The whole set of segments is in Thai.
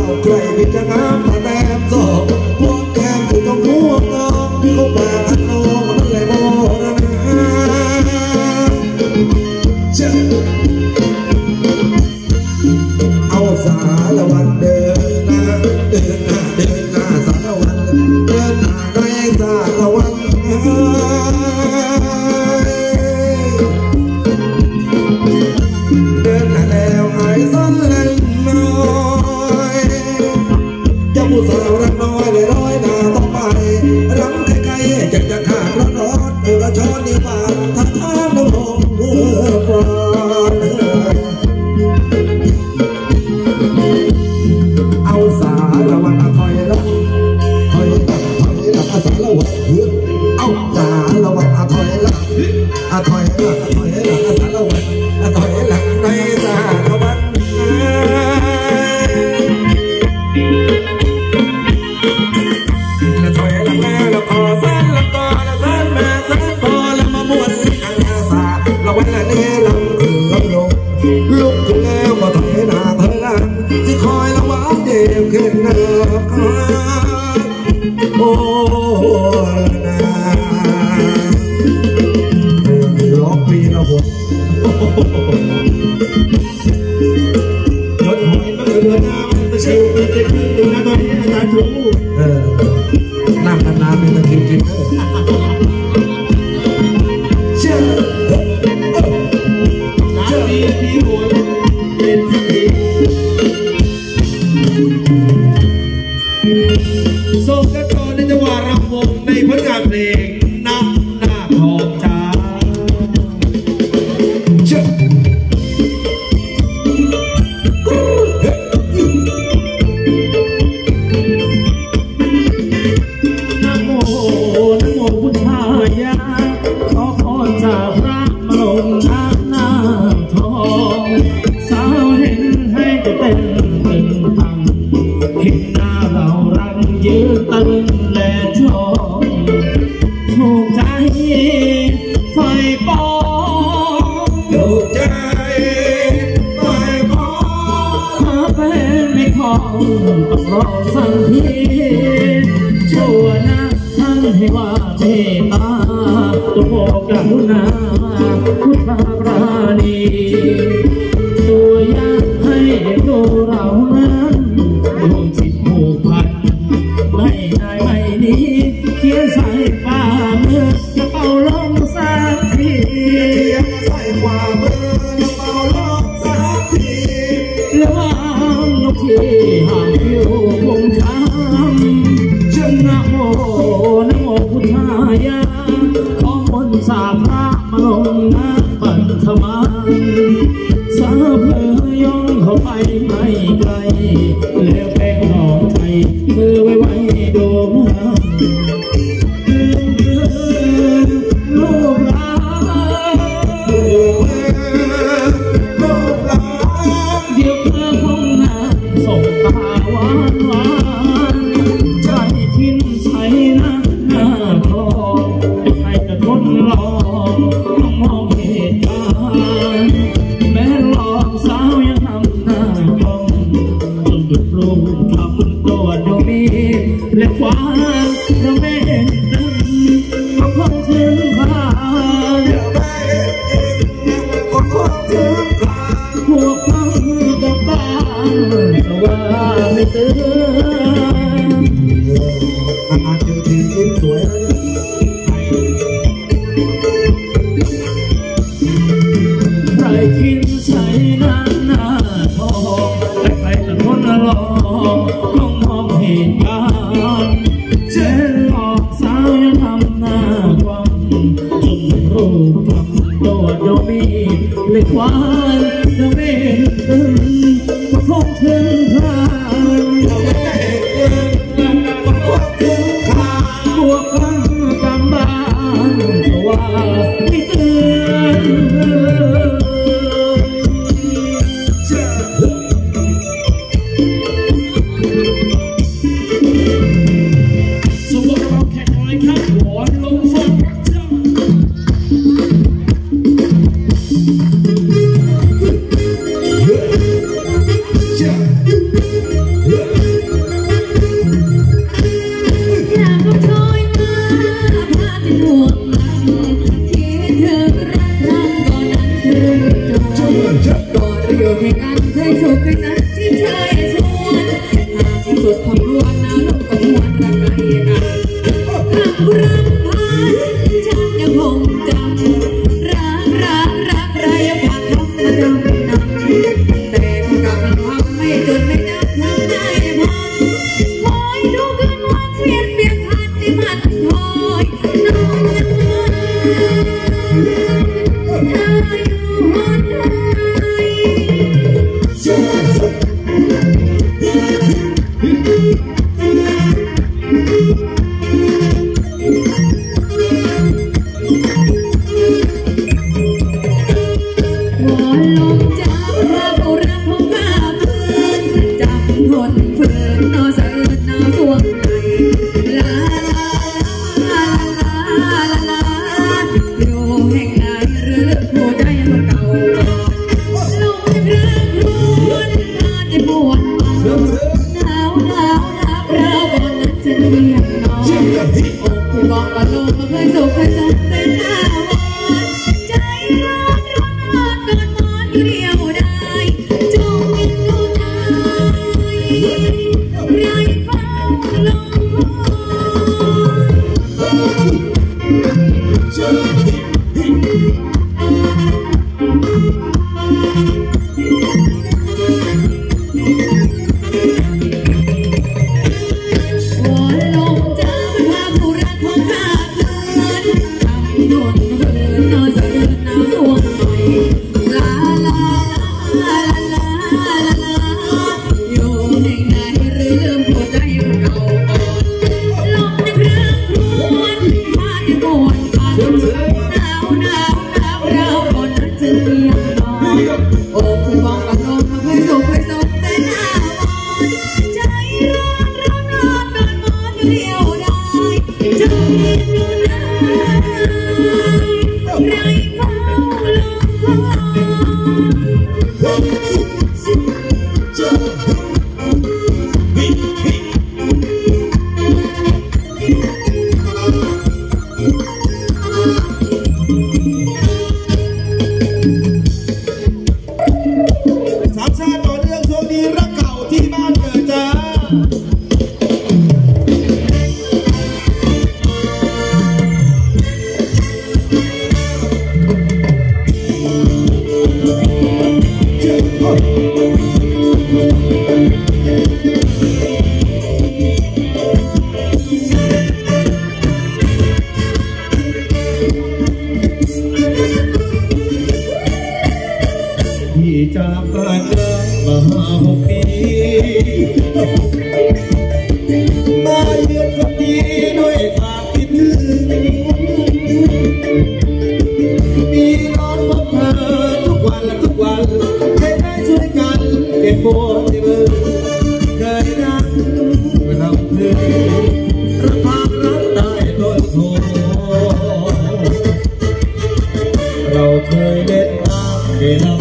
ใครมีจะงามมาแต้มสองพวกแก้มถูกต้องพวกน้องเขาแปลอันน้องมันเลยโมระนะเอาสารวันเดินหน้าเดินหน้าเดินหน้าสารวันเดินหน้าในสารวันเดินหน้าแล้วหายสั้นเล่นน้อยเจ้าผู้สาวรักน้อยเลยร้อยหน้าต้องไปรังไกลๆจะขาดร้อนเออช้อนนี่มาทักทางน้ำหอมเออปลาเอาสารวันถอยหลังถอยหลังถอยหลังสารวันเอาสารวันถอยหลังถอยหลังถอยหลังสารวันถอยหลังในสารวันถอยหลังแล้วพอสั้นแล้วก็แล้วสั้นมาสั้นพอแล้วมาม้วนกันสาเราวันนี้ลำขึ้นลำลงลุกขึ้นแล้วก็ถอยหน้าถอยหลังที่คอยระวังเจ็บขึ้นหน้าโอ้นาร้องปีละหดรถหอยมันเดินหน้ามันจะเชื่อมันจะขึ้นดูนะตอนนี้อาจารย์รู้นั่งนานๆเป็นตะคิวจริงเชื่อน้ำดีพี่หัวเป็นสีส่งกันต่อในจังหวะรำวงในผลงานเพลงน้ำหน้าทองจ้าเชื่อนะโมนะโมพุทธายะขอพรจากพระมรมน้ำหน้าทองสาวเห็นให้จะเต้นตึงตังเห็นหน้าเรารังยืนตะลึงและชมถูกใจไฟปองถูกใจไฟปองถ้าเป็นไม่ของต้องรอสักทีชั่วนะท่านให้ว่าเมตตาตัวโมกรุณาพุทธปราณีตัวอยากให้ดูเรานั้นดวงจิตผูกพันไม่ได้ไม่นี้เขียนใส่ฝ่ามือจะเป่าลมสักทีเขียนใส่ฝ่ามือจะเป่าลมสักทีแล้ววางนกที่ห่างอยู่คงช้ำฉันนะโมนะโมพุทธายะขอมนต์สาพระมาลงน้ำปัทมาสาเพยย่องเข้าไปไม่ไกลแล้วแป้งหอมไทยมือไว้ไว้ดูมันลูกหลานลูกหลานเดี๋ยวเธอคงน่าส่งตาหวานหวานใจทิ้นใช้นะหน้าทองใครจะทนรอต้องมองเหตุการณ์แม้หลอกสาวยังทำหน้าคล่องจนหยุดรูปทำตัวดูมีและคว้าเราไม่เห็นก็คงถึงพาเดี๋ยวไม่เห็นก็คงถึงพาพวกพังกับบ้านแต่ว่าไม่ตื่นอาจจะทียิ้มสวยแล้วใครคิดใช้หน้าทองใครจะทนรอต้องมองเหตุการณ์เช่นหลอกสาวยังทำหน้าความจนรูปทำตัวดูมีเลยคว้าจะไม่ตื่นก็คงถึงพลาดจะไม่ตื่นก็คงถึงพลาดพวกพังกันบ้านแต่ว่าไม่ตื่นYeah. ที่เธอชวนหากสุดความร้อนน้ำลงกับมวลระไกกันคำรำพันฉันยังคงจำรักใครฝากคำมาจำนำแต่คงกลับความไม่จนไม่นับถึงได้พันคอยดูคืนวันเปลี่ยนพันที่มันคอยน้องยังเธออยู่หนใดบอกว่าโลกไม่เคยสุขเคยจำเป็นหน้าวันใจร้อนเกินมอนอยู่เดียวได้จงเห็นดูใจไรเฝ้าลงจากบ้านเรามา6 ปีมาเยือนคนดีด้วยความคิดถึงมีนอนพบเธอทุกวันให้ได้ช่วยกันเก็บปวดที่มือเคยรักเราเพื่อนรักความรักได้ต้นโพเราเคยเล่นน้ำให้เรา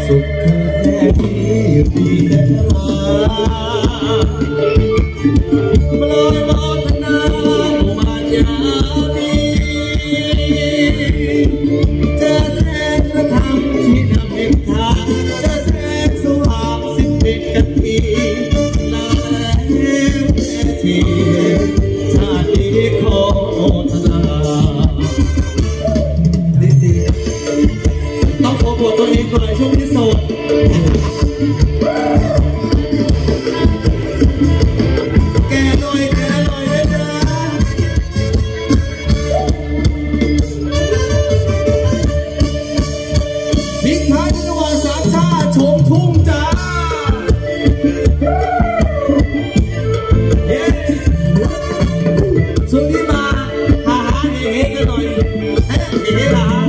สุขเธอแค่นี้ดีมาลอยมองทนาโมายาดีเจอแสงกระทำที่นำเอกทางเจอแสงสว่าง11 กันทีลาแล้วแค่ทีชาตินี้ขอทนาต้องขอบอกตัวเองก่อนช่วงที่โสดแกหน่อยเลยนะทิ้งท้ายด้วยว่าสามชาติชมทุ่งจ้าเฮ้ช่วงนี้มาหาเอ๋กันหน่อยเอ๋ล่ะ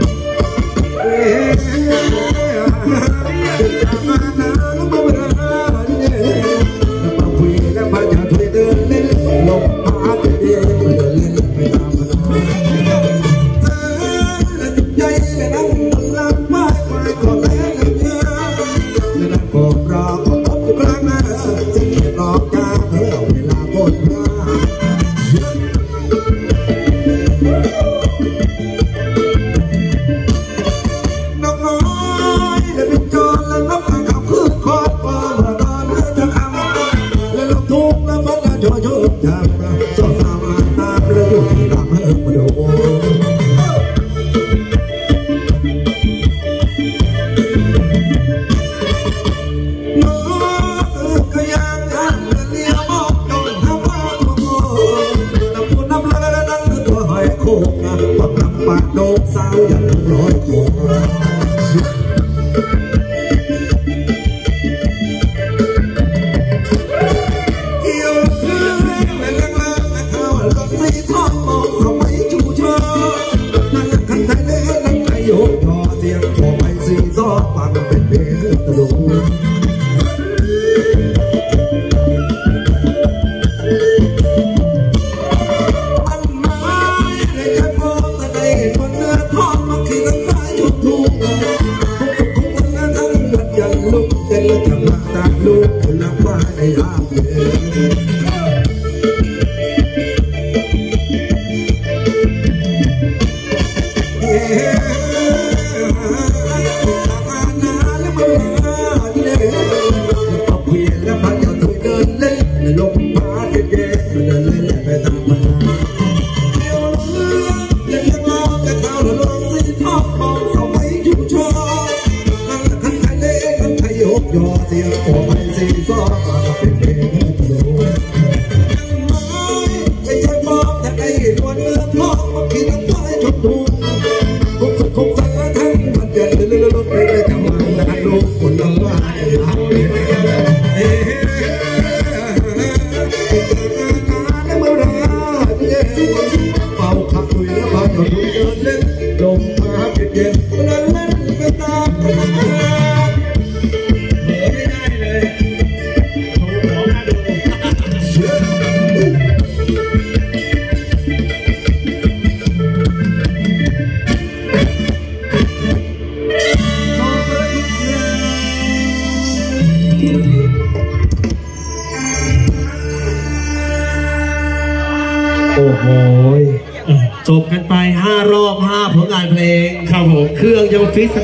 โอ้โหจบกันไป5 รอบ 5 ผลงานเพลงครับผมเครื่องยังฟิต